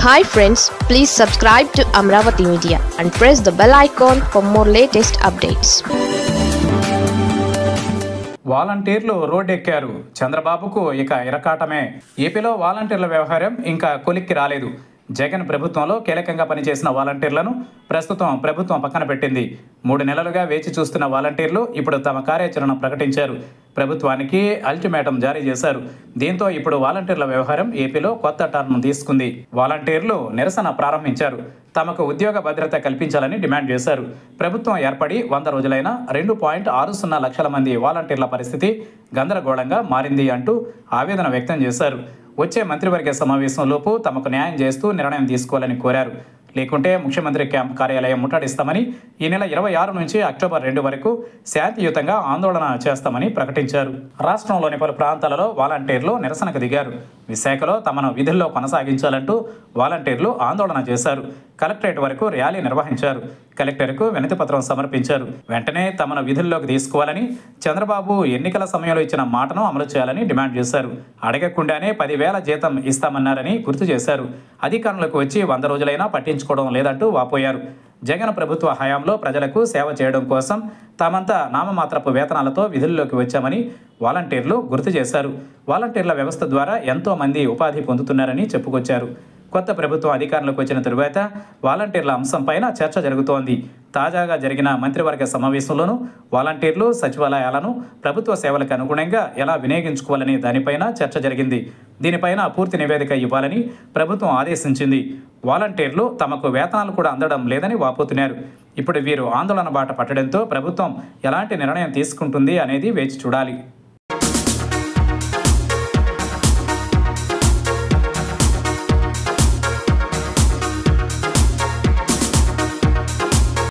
Hi friends, please subscribe to Amravati Media and press the bell icon for more latest updates. వాలంటీర్లు రోడ్డెక్కారు. చంద్రబాబుకు ఇక ఇరకాటమే. ఏపీలో వాలంటీర్ల వ్యవహారం ఇంకా కొలిక్కి రాలేదు. జగన్ ప్రభుత్వంలో కీలకంగా పనిచేసిన వాలంటీర్లను ప్రస్తుతం ప్రభుత్వం పక్కన పెట్టింది. 3 నెలలుగా వేచి చూస్తున్న వాలంటీర్లు ఇప్పుడు తమ కార్యాచరణ ప్రకటించారు. ప్రభుత్వానికి అల్టిమేటం జారీ చేశారు. దీంతో ఇప్పుడు వాలంటీర్ల వ్యవహారం ఏపీలో కొత్త టర్న్ తీసుకుంది. వాలంటీర్లు నిరసన ప్రారంభించారు. తమకు ఉద్యోగ భద్రత కల్పించాలని డిమాండ్ చేశారు. ప్రభుత్వం ఏర్పడి 100 రోజులైన 2.60 లక్షల మంది వాలంటీర్ల పరిస్థితి గందరగోళంగా మారింది అంటూ ఆవేదన వ్యక్తం చేశారు. వచ్చే మంత్రివర్గ సమావేశంలోపు తమకు న్యాయం చేస్తూ నిర్ణయం తీసుకోవాలని కోరారు. లేకుంటే ముఖ్యమంత్రి క్యాంప్ కార్యాలయం ముట్టడిస్తామని, ఈ నెల 26 నుంచి అక్టోబర్ 2 వరకు శాంతియుతంగా ఆందోళన చేస్తామని ప్రకటించారు. రాష్ట్రంలోని పలు ప్రాంతాలలో వాలంటీర్లు నిరసనకు దిగారు. విశాఖలో తమను విధుల్లో కొనసాగించాలంటూ వాలంటీర్లు ఆందోళన చేశారు. కలెక్టరేట్ వరకు ర్యాలీ నిర్వహించారు. కలెక్టర్కు వినతిపత్రం సమర్పించారు. వెంటనే తమను విధుల్లోకి తీసుకోవాలని, చంద్రబాబు ఎన్నికల సమయంలో ఇచ్చిన మాటను అమలు చేయాలని డిమాండ్ చేశారు. అడగకుండానే 10,000 జీతం ఇస్తామన్నారని గుర్తు చేశారు. అధికారంలోకి వచ్చి 100 రోజులైనా పట్టించుకోవడం లేదంటూ వాపోయారు. జగన్ ప్రభుత్వ హయాంలో ప్రజలకు సేవ చేయడం కోసం తామంతా నామమాత్రపు వేతనాలతో విధుల్లోకి వచ్చామని వాలంటీర్లు గుర్తు చేశారు. వాలంటీర్ల వ్యవస్థ ద్వారా ఎంతో మంది ఉపాధి పొందుతున్నారని చెప్పుకొచ్చారు. కొత్త ప్రభుత్వం అధికారంలోకి వచ్చిన తరువాత వాలంటీర్ల అంశంపైన చర్చ జరుగుతోంది. తాజాగా జరిగిన మంత్రివర్గ సమావేశంలోనూ వాలంటీర్లు సచివాలయాలను ప్రభుత్వ సేవలకు అనుగుణంగా ఎలా వినియోగించుకోవాలనే దానిపైన చర్చ జరిగింది. దీనిపైన పూర్తి నివేదిక ఇవ్వాలని ప్రభుత్వం ఆదేశించింది. వాలంటీర్లు తమకు వేతనాలు కూడా అందడం లేదని వాపోతున్నారు. ఇప్పుడు వీరు ఆందోళన బాట పట్టడంతో ప్రభుత్వం ఎలాంటి నిర్ణయం తీసుకుంటుంది అనేది వేచి చూడాలి.